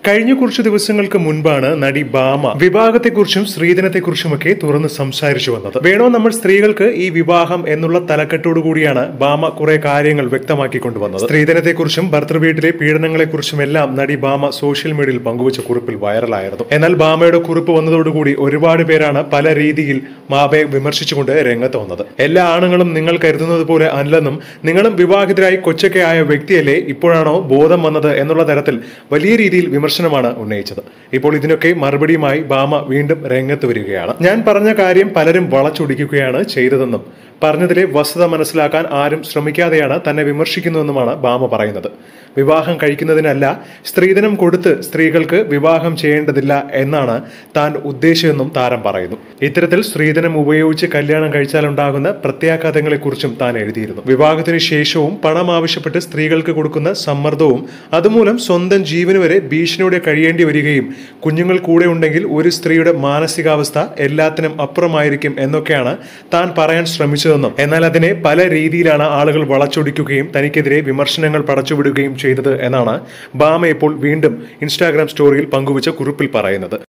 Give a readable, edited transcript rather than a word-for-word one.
കഴിഞ്ഞ കുറച്ചു ദിവസങ്ങൾക്ക് മുൻപാണ് നടി ഭാമ വിവാഹത്തെക്കുറിച്ചും സ്ത്രീധനത്തെക്കുറിച്ചുമൊക്കെ തുറന്ന് സംസാരിച്ചു വന്നത്. വേണോ നമ്മൾ സ്ത്രീകൾക്ക് ഈ വിവാഹം എന്നുള്ള തലക്കെട്ടോടുകൂടിയാണ് ഭാമ കുറെ കാര്യങ്ങൾ വ്യക്തമാക്കിക്കൊണ്ടുവന്നത്. സ്ത്രീധനത്തെക്കുറിച്ചും ഭർത്തൃവീട്ടിലെ പീഡനങ്ങളെക്കുറിച്ചും എല്ലാം നടി ഭാമ സോഷ്യൽ മീഡിയയിൽ പങ്കുവച്ച കുറിപ്പിൽ വൈറലായിരുന്നു. എന്നാൽ ഭാമയുടെ കുറിപ്പ് വന്നതോടുകൂടി ഒരുപാട് പേരാണ് പല രീതിയിൽ ഭാമയെ വിമർശിച്ചുകൊണ്ട് രംഗത്ത് വന്നത്. എല്ലാ ആണുങ്ങളും നിങ്ങൾ കരുതുന്നത് പോലെ അല്ലെന്നും നിങ്ങളും വിവാഹിതരായി കൊച്ചൊക്കെയായ വ്യക്തിയല്ലേ, ഇപ്പോഴാണോ ബോധം വന്നത് എന്നുള്ള തരത്തിൽ വലിയ രീതിയിൽ വിമർശനമാണ് ഉന്നയിച്ചത്. ഇപ്പോൾ ഇതിനൊക്കെ മറുപടിയുമായി ഭാമ വീണ്ടും രംഗത്ത് വരികയാണ്. ഞാൻ പറഞ്ഞ കാര്യം പലരും വളച്ചൊടിക്കുകയാണ് ചെയ്തതെന്നും പറഞ്ഞതിലെ വസ്തുത മനസ്സിലാക്കാൻ ആരും ശ്രമിക്കാതെയാണ് തന്നെ വിമർശിക്കുന്നതെന്നുമാണ് ഭാമ പറയുന്നത്. വിവാഹം കഴിക്കുന്നതിനല്ല, സ്ത്രീധനം കൊടുത്ത് സ്ത്രീകൾക്ക് വിവാഹം ചെയ്യേണ്ടതില്ല എന്നാണ് താൻ ഉദ്ദേശിച്ചതെന്നും താരം പറയുന്നു. ഇത്തരത്തിൽ സ്ത്രീധനം ഉപയോഗിച്ച് കല്യാണം കഴിച്ചാലുണ്ടാകുന്ന പ്രത്യാഘാതങ്ങളെക്കുറിച്ചും താൻ എഴുതിയിരുന്നു. വിവാഹത്തിന് ശേഷവും പണം ആവശ്യപ്പെട്ട് സ്ത്രീകൾക്ക് കൊടുക്കുന്ന സമ്മർദ്ദവും അതുമൂലം സ്വന്തം ജീവന് വരെ ഭീഷണിയോടെ കഴിയേണ്ടി വരികയും കുഞ്ഞുങ്ങൾ കൂടെ ഉണ്ടെങ്കിൽ ഒരു സ്ത്രീയുടെ മാനസികാവസ്ഥ എല്ലാത്തിനും അപ്പുറമായിരിക്കും എന്നൊക്കെയാണ് താൻ പറയാൻ ശ്രമിച്ചതെന്നും, എന്നാൽ അതിനെ പല രീതിയിലാണ് ആളുകൾ വളച്ചൊടിക്കുകയും തനിക്കെതിരെ വിമർശനങ്ങൾ പടച്ചുവിടുകയും ചെയ്തത് എന്നാണ് ഭാമ ഇപ്പോൾ വീണ്ടും ഇൻസ്റ്റാഗ്രാം സ്റ്റോറിയിൽ പങ്കുവച്ച കുറിപ്പിൽ പറയുന്നത്.